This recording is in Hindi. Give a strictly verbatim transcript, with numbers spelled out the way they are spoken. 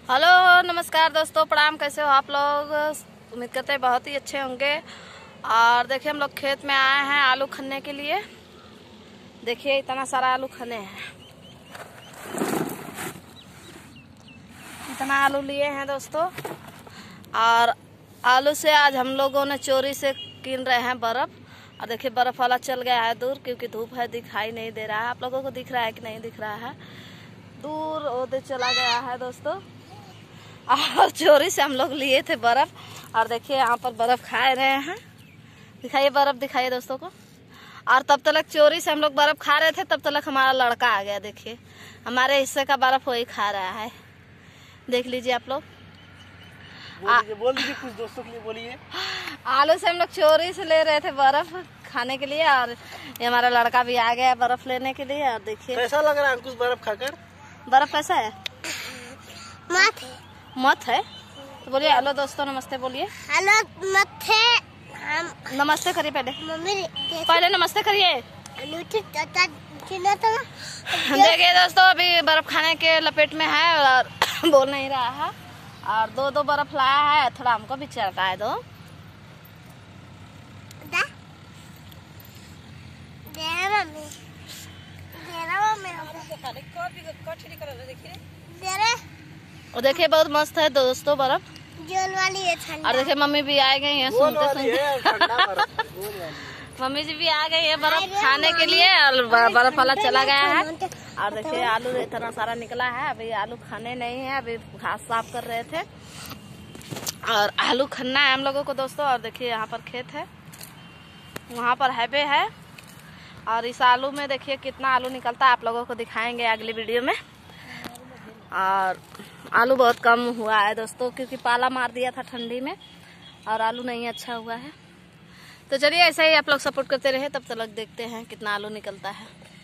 हेलो नमस्कार दोस्तों, प्रणाम। कैसे हो आप लोग? उम्मीद करते हैं बहुत ही अच्छे होंगे। और देखिए हम लोग खेत में आए हैं आलू खनने के लिए। देखिए इतना सारा आलू खने हैं, इतना आलू लिए हैं दोस्तों। और आलू से आज हम लोगों ने चोरी से कीन रहे हैं बर्फ। और देखिए बर्फ वाला चल गया है दूर, क्योंकि धूप है, दिखाई नहीं दे रहा है। आप लोगों को दिख रहा है कि नहीं दिख रहा है? दूर उधर चला गया है दोस्तों। और चोरी से हम लोग लिए थे बर्फ। और देखिए यहाँ पर बर्फ खा रहे हैं। दिखाइए बर्फ, दिखाइए दोस्तों को। और तब तक चोरी से हम लोग बर्फ खा रहे थे, तब तक हमारा लड़का आ गया। देखिए हमारे हिस्से का बर्फ वही खा रहा है, देख लीजिए आप लोग। बोल दीजिए कुछ दोस्तों के लिए बोलिए। आलू से हम लोग चोरी से ले रहे थे बर्फ खाने के लिए, और ये हमारा लड़का भी आ गया बर्फ लेने के लिए। और देखिए कैसा लग रहा है अंकुश बर्फ खाकर? बर्फ कैसा है? मत है मत है तो बोलिए हेलो दोस्तों, नमस्ते बोलिए। हेलो मत है। हम नमस्ते करिए पहले, मम्मी पहले नमस्ते करिए। तो देखिए दोस्तों अभी बर्फ खाने के लपेट में है और बोल नहीं रहा है। और दो दो बर्फ लाया है, थोड़ा हमको भी चढ़ाए दो। और देखिए बहुत मस्त है दोस्तों बर्फ। जोल वाली है ठंडा। और देखिए मम्मी भी आ गई है, सुनते सुनते मम्मी जी भी आ गई है बर्फ खाने के लिए। और बर्फ वाला चला गया है। और देखिए आलू इतना सारा निकला है। अभी आलू खाने नहीं है, अभी घास साफ कर रहे थे। और आलू खन्ना है हम लोगों को दोस्तों। और देखिए यहाँ पर खेत है, वहाँ पर हैबे है। और इस आलू में देखिए कितना आलू निकलता है, आप लोगों को दिखाएंगे अगली वीडियो में। और आलू बहुत कम हुआ है दोस्तों, क्योंकि पाला मार दिया था ठंडी में, और आलू नहीं अच्छा हुआ है। तो चलिए ऐसा ही आप लोग सपोर्ट करते रहे, तब तक देखते हैं कितना आलू निकलता है।